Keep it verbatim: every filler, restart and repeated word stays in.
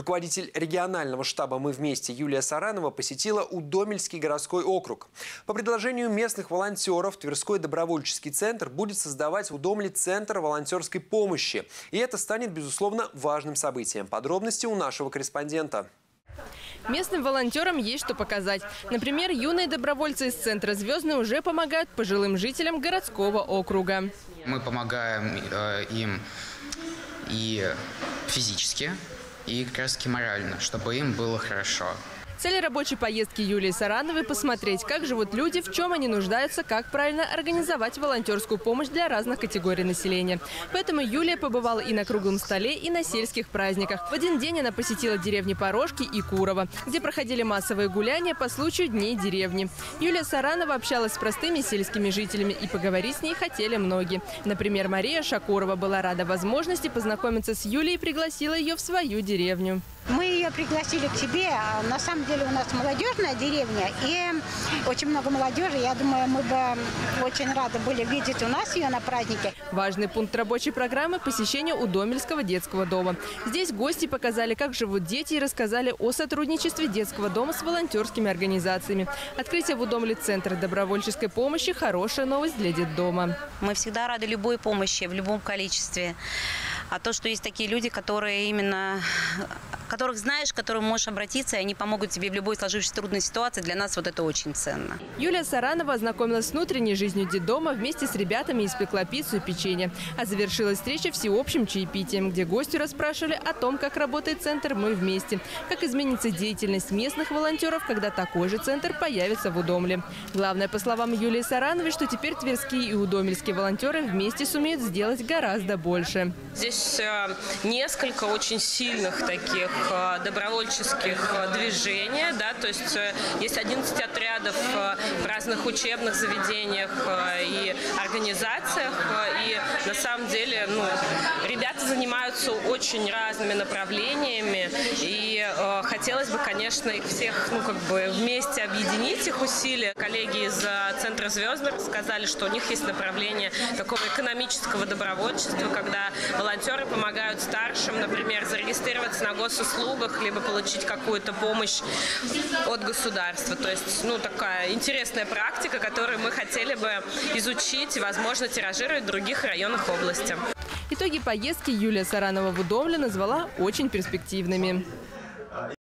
Руководитель регионального штаба «Мы вместе» Юлия Саранова посетила Удомельский городской округ. По предложению местных волонтеров Тверской добровольческий центр будет создавать в Удомле центр волонтерской помощи. И это станет, безусловно, важным событием. Подробности у нашего корреспондента. Местным волонтерам есть что показать. Например, юные добровольцы из центра «Звездный» уже помогают пожилым жителям городского округа. Мы помогаем э, им и физически, и как раз таки морально, чтобы им было хорошо. Цель рабочей поездки Юлии Сарановой – посмотреть, как живут люди, в чем они нуждаются, как правильно организовать волонтерскую помощь для разных категорий населения. Поэтому Юлия побывала и на круглом столе, и на сельских праздниках. В один день она посетила деревни Порожки и Курово, где проходили массовые гуляния по случаю Дней деревни. Юлия Саранова общалась с простыми сельскими жителями, и поговорить с ней хотели многие. Например, Мария Шакурова была рада возможности познакомиться с Юлией и пригласила ее в свою деревню. Мы ее пригласили к себе. На самом деле у нас молодежная деревня и очень много молодежи. Я думаю, мы бы очень рады были видеть у нас ее на празднике. Важный пункт рабочей программы – посещение Удомельского детского дома. Здесь гости показали, как живут дети, и рассказали о сотрудничестве детского дома с волонтерскими организациями. Открытие в Удомле центра добровольческой помощи – хорошая новость для детдома. Мы всегда рады любой помощи в любом количестве. А то, что есть такие люди, которые именно, которых знаешь, к которым можешь обратиться, и они помогут тебе в любой сложившейся трудной ситуации, для нас вот это очень ценно. Юлия Саранова ознакомилась с внутренней жизнью детдома, вместе с ребятами испекла пиццу и печенье. А завершилась встреча всеобщим чаепитием, где гости расспрашивали о том, как работает центр «Мы вместе», как изменится деятельность местных волонтеров, когда такой же центр появится в Удомле. Главное, по словам Юлии Сарановой, что теперь тверские и удомельские волонтеры вместе сумеют сделать гораздо больше. Здесь несколько очень сильных таких добровольческих движений, да, то есть есть одиннадцать отрядов в разных учебных заведениях и организациях, и на самом деле, ну, ребята занимаются очень разными направлениями, и э, хотелось бы, конечно, их всех, ну, как бы вместе объединить их усилия. Коллеги из центра «Звездный» сказали, что у них есть направление такого экономического добровольчества, когда волонтеры помогают старшим, например, зарегистрироваться на госуслугах, либо получить какую-то помощь от государства. То есть, ну, такая интересная практика, которую мы хотели бы изучить и, возможно, тиражировать в других районах области. Итоги поездки Юлия Саранова в Удомле назвала очень перспективными.